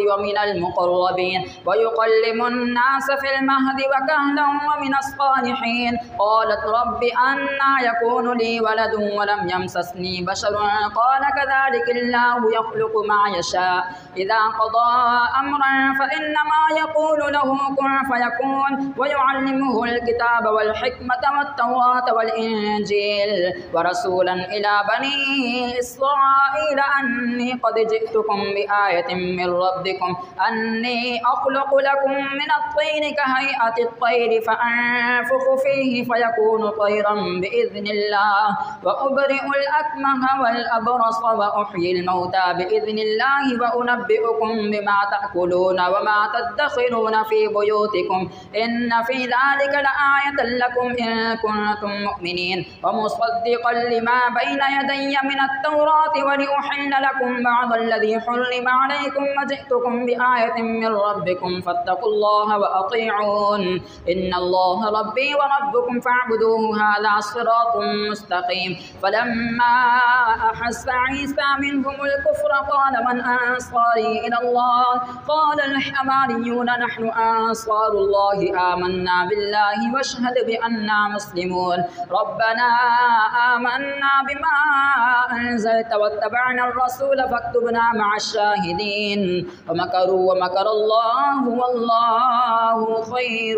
ومن المقربين ويكلم الناس في المهد وكهلا ومن الصالحين. قالت رب أنى يكون لي ولد ولم يمسسني بشر قال كذلك الله يخلق ما يشاء إذا قضى أمرا فإنما يقول له كن فيكون. ويعلمه الكتاب والحكمة والتوراة والإنجيل ورسولا إلى بني إسرائيل أني قد جئتكم بآية من ربكم أني أخلق لكم من الطين كهيئة الطير فأنفخ فيه فيكون طيرا بإذن الله وأبرئ الأكمه والأبرص وأحيي الموتى بإذن الله وأنبئكم بما تأكلون وما تدخرون في بيوتكم إن في ذلك لآية لكم إن كنتم مؤمنين ومصدقا لما بين يدي من التوراة ولأحل لكم بعض الذي حرم عليكم وجئتكم بآية من ربكم فاتقوا الله وأطيعون إن الله ربي وربكم فاعبدوه هذا صراط مستقيم. فلما أحس عيسى منهم الكفر قال من أنصاري إلى الله قال الحواريون نحن أنصار الله آمنا بالله واشهد بأننا مسلمون. ربنا آمنا بما أنزلت واتبعنا الرسول فاكتبنا مع الشاهدين. ومكروا ومكر الله والله خير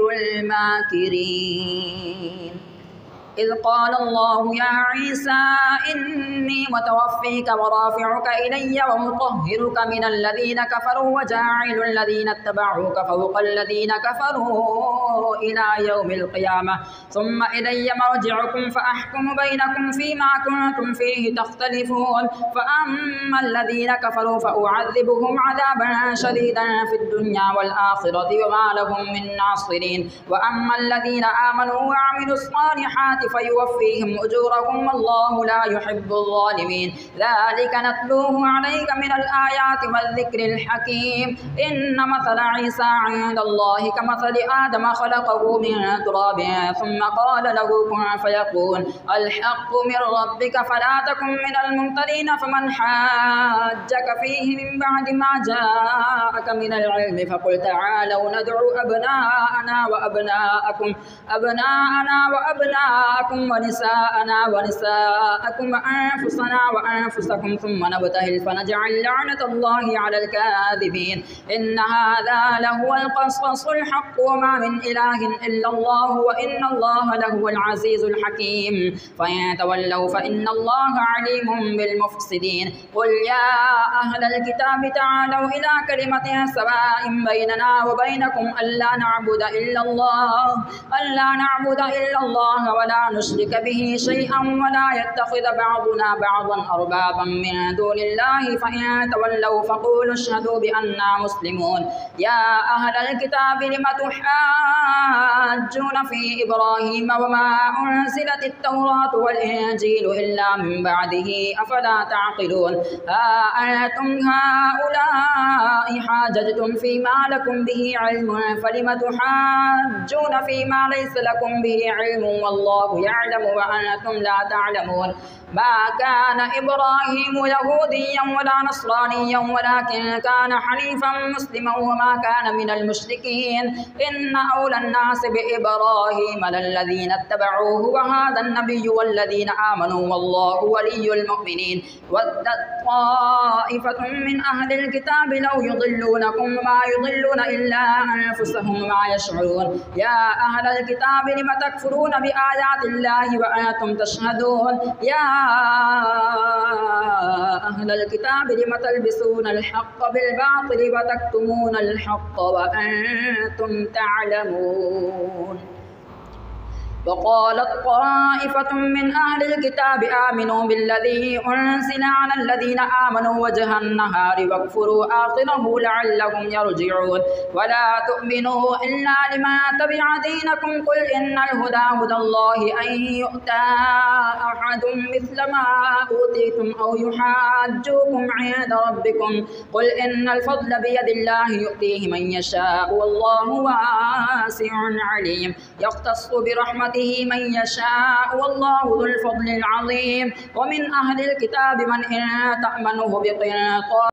الماكرين. إذ قال الله يا عيسى إني متوفيك ورافعك إلي ومطهرك من الذين كفروا وجاعل الذين اتبعوك فوق الذين كفروا إلى يوم القيامة ثم إلي مرجعكم فأحكم بينكم فيما كنتم فيه تختلفون. فأما الذين كفروا فأعذبهم عذابا شديدا في الدنيا والآخرة وما لهم من ناصرين. وأما الذين آمنوا وعملوا الصالحات فيوفيهم أجورهم والله لا يحب الظالمين. ذلك نتلوه عليك من الآيات والذكر الحكيم. إن مثل عيسى عند الله كمثل آدم خلقه من تراب ثم قال له كن فيكون. الحق من ربك فلا تكن من الممترين. فمن حاجك فيه من بعد ما جاءك من العلم فقل تعالوا ندعو أبناءنا وأبناءكم ونساءنا ونساءكم وأنفسنا وأنفسكم ثم نبتهل فنجعل لعنة الله على الكاذبين. إن هذا لهو القصص الحق وما من إله إلا الله وإن الله لهو العزيز الحكيم. فإن تولوا فإن الله عليم بالمفسدين. قل يا أهل الكتاب تعالوا إلى كلمة سواء بيننا وبينكم ألا نعبد إلا الله ولا نشرك به شيئا ولا يتخذ بعضنا بعضا أربابا من دون الله. فإن تولوا فقولوا اشهدوا بأننا مسلمون. يا أهل الكتاب لم تحاجون في إبراهيم وما أنزلت التوراة والإنجيل إلا من بعده أفلا تعقلون. أنتم هؤلاء حاججتم فيما لكم به علم فلم تحاجون فيما ليس لكم به علم والله يعلم وأنتم لا تعلمون. ما كان إبراهيم يهوديا ولا نصرانيا ولكن كان حنيفا مسلما وما كان من المشركين. إن أولى الناس بإبراهيم للذين اتبعوه وهذا النبي والذين آمنوا والله ولي المؤمنين. ودت طائفة من أهل الكتاب لو يضلونكم وما يضلون إلا أنفسهم وما يشعرون. يا أهل الكتاب لم تكفرون بآيات الله وأنتم تشهدون. يا أهل الكتاب لم تلبسون الحق بالباطل وتكتمون الحق وأنتم تعلمون. وقالت طائفة من أهل الكتاب آمنوا بالذي أنزل على الذين آمنوا وجه النهار واكفروا آخره لعلهم يرجعون. ولا تؤمنوا إلا لمن تبع دينكم قل إن الهدى هدى الله أن يؤتى أحد مثل ما أوتيتم أو يحاجوكم عند ربكم قل إن الفضل بيد الله يؤتيه من يشاء والله واسع عليم. يختص برحمته من يشاء والله ذو الفضل العظيم. ومن أهل الكتاب من إن تأمنه بقنطار